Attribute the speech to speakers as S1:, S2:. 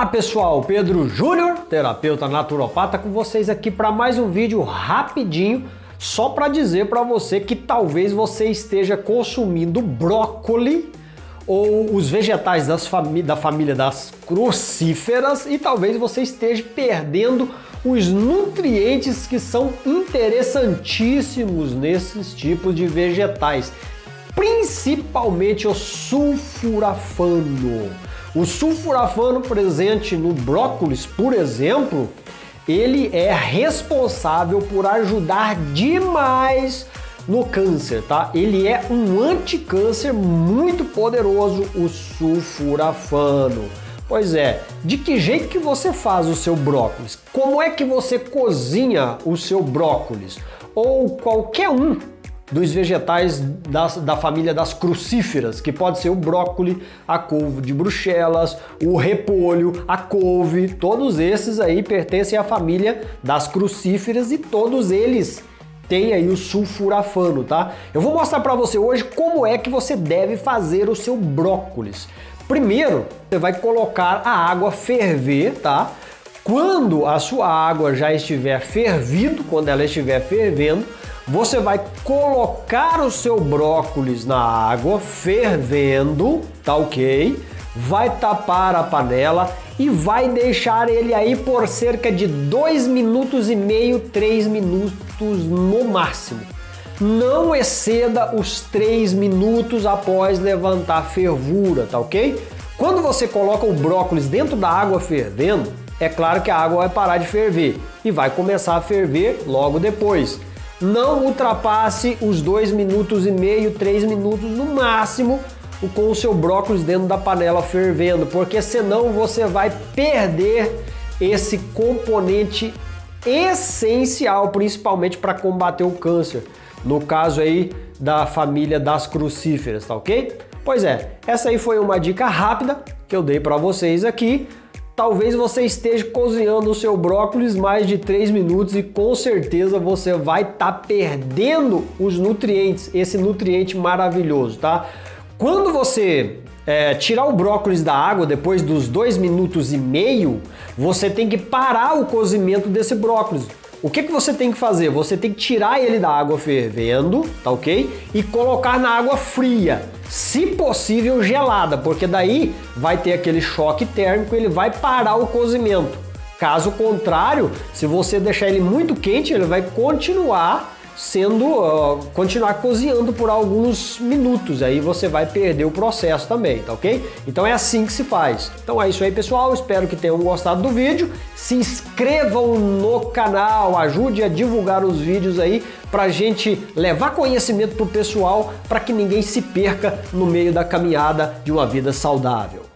S1: pessoal, Pedro Júnior, terapeuta naturopata, com vocês aqui para mais um vídeo rapidinho, só para dizer para você que talvez você esteja consumindo brócolis ou os vegetais da família das crucíferas e talvez você esteja perdendo os nutrientes que são interessantíssimos nesses tipos de vegetais, principalmente o sulforafano. O sulforafano presente no brócolis, por exemplo, ele é responsável por ajudar demais no câncer, tá? Ele é um anticâncer muito poderoso, o sulforafano. Pois é, de que jeito que você faz o seu brócolis? Como é que você cozinha o seu brócolis? Ou qualquer um dos vegetais da família das crucíferas, que pode ser o brócolis, a couve de Bruxelas, o repolho, a couve, todos esses aí pertencem à família das crucíferas e todos eles têm aí o sulforafano, tá? Eu vou mostrar para você hoje como é que você deve fazer o seu brócolis. Primeiro, você vai colocar a água ferver, tá? Quando a sua água já estiver fervido, quando ela estiver fervendo, você vai colocar o seu brócolis na água fervendo, tá ok? Vai tapar a panela e vai deixar ele aí por cerca de 2 minutos e meio, 3 minutos no máximo. Não exceda os 3 minutos após levantar a fervura, tá ok? Quando você coloca o brócolis dentro da água fervendo, é claro que a água vai parar de ferver e vai começar a ferver logo depois. Não ultrapasse os 2 minutos e meio, 3 minutos no máximo com o seu brócolis dentro da panela fervendo, porque senão você vai perder esse componente essencial, principalmente para combater o câncer. No caso aí da família das crucíferas, tá ok? Pois é, essa aí foi uma dica rápida que eu dei para vocês aqui. Talvez você esteja cozinhando o seu brócolis mais de 3 minutos e com certeza você vai estar perdendo os nutrientes, esse nutriente maravilhoso, tá? Quando você tirar o brócolis da água depois dos 2 minutos e meio, você tem que parar o cozimento desse brócolis. O que você tem que fazer? Você tem que tirar ele da água fervendo, tá ok? E colocar na água fria, se possível gelada, porque daí vai ter aquele choque térmico e ele vai parar o cozimento. Caso contrário, se você deixar ele muito quente, ele vai continuar continuar cozinhando por alguns minutos, aí você vai perder o processo também, tá ok? Então é assim que se faz. Então é isso aí, pessoal, espero que tenham gostado do vídeo, se inscrevam no canal, ajude a divulgar os vídeos aí pra gente levar conhecimento pro pessoal, para que ninguém se perca no meio da caminhada de uma vida saudável.